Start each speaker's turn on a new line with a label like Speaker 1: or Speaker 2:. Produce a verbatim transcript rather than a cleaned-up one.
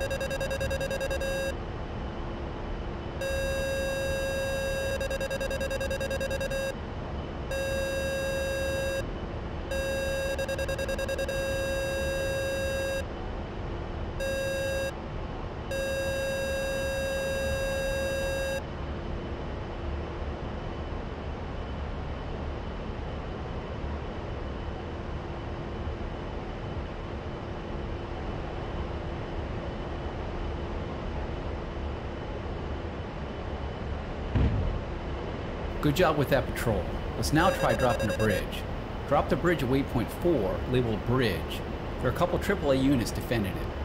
Speaker 1: Good job with that patrol. Let's now try dropping the bridge. Drop the bridge at waypoint four, labeled bridge. There are a couple triple A units defending it.